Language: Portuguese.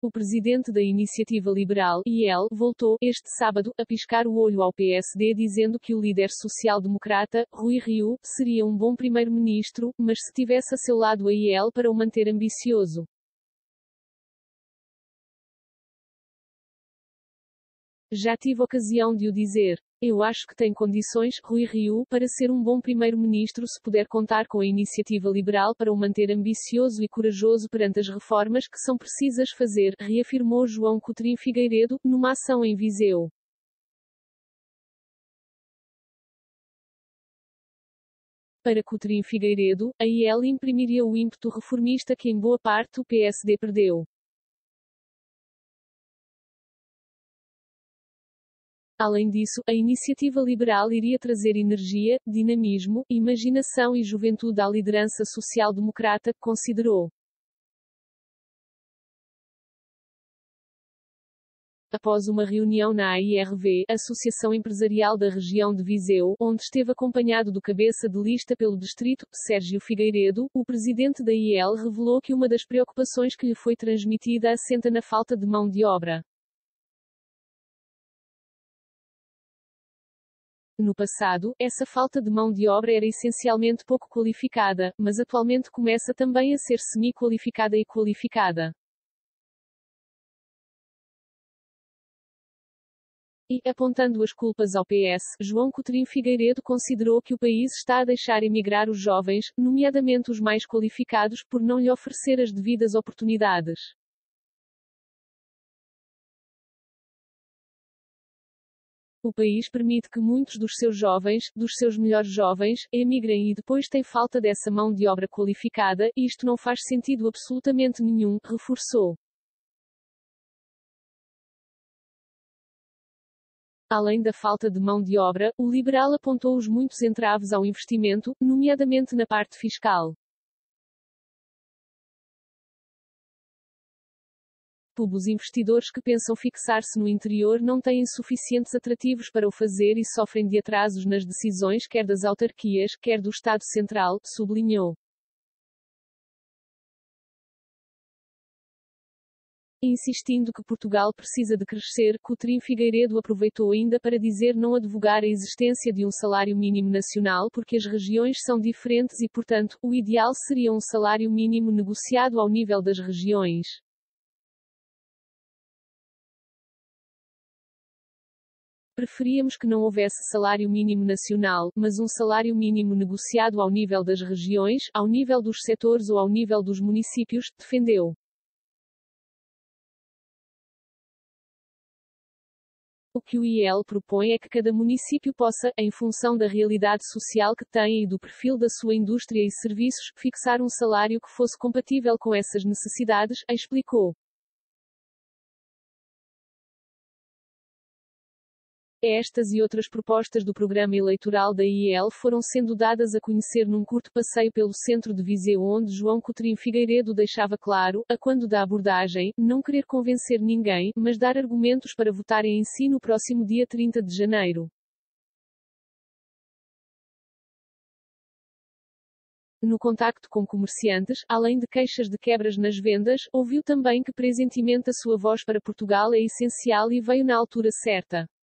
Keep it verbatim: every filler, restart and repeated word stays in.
O presidente da Iniciativa Liberal, I L, voltou, este sábado, a piscar o olho ao P S D dizendo que o líder social-democrata, Rui Rio, seria um bom primeiro-ministro, mas se tivesse a seu lado a I L para o manter ambicioso. Já tive ocasião de o dizer. Eu acho que tem condições, Rui Rio, para ser um bom primeiro-ministro se puder contar com a Iniciativa Liberal para o manter ambicioso e corajoso perante as reformas que são precisas fazer, reafirmou João Coutrinho Figueiredo, numa ação em Viseu. Para Coutrinho Figueiredo, a I L imprimiria o ímpeto reformista que em boa parte o P S D perdeu. Além disso, a Iniciativa Liberal iria trazer energia, dinamismo, imaginação e juventude à liderança social-democrata, considerou. Após uma reunião na A I R V, Associação Empresarial da Região de Viseu, onde esteve acompanhado do cabeça de lista pelo distrito, Sérgio Figueiredo, o presidente da I L revelou que uma das preocupações que lhe foi transmitida assenta na falta de mão de obra. No passado, essa falta de mão de obra era essencialmente pouco qualificada, mas atualmente começa também a ser semi-qualificada e qualificada. E, apontando as culpas ao P S, João Coutrinho Figueiredo considerou que o país está a deixar emigrar os jovens, nomeadamente os mais qualificados, por não lhe oferecer as devidas oportunidades. O país permite que muitos dos seus jovens, dos seus melhores jovens, emigrem e depois tem falta dessa mão de obra qualificada, e isto não faz sentido absolutamente nenhum, reforçou. Além da falta de mão de obra, o liberal apontou os muitos entraves ao investimento, nomeadamente na parte fiscal. Os investidores que pensam fixar-se no interior não têm suficientes atrativos para o fazer e sofrem de atrasos nas decisões quer das autarquias, quer do Estado Central, sublinhou. Insistindo que Portugal precisa de crescer, Coutrinho Figueiredo aproveitou ainda para dizer não advogar a existência de um salário mínimo nacional porque as regiões são diferentes e, portanto, o ideal seria um salário mínimo negociado ao nível das regiões. Preferíamos que não houvesse salário mínimo nacional, mas um salário mínimo negociado ao nível das regiões, ao nível dos setores ou ao nível dos municípios, defendeu. O que o I L propõe é que cada município possa, em função da realidade social que tem e do perfil da sua indústria e serviços, fixar um salário que fosse compatível com essas necessidades, explicou. Estas e outras propostas do programa eleitoral da I L foram sendo dadas a conhecer num curto passeio pelo centro de Viseu onde João Coutrinho Figueiredo deixava claro, a quando da abordagem, não querer convencer ninguém, mas dar argumentos para votarem em si no próximo dia trinta de janeiro. No contacto com comerciantes, além de queixas de quebras nas vendas, ouviu também que presentemente a sua voz para Portugal é essencial e veio na altura certa.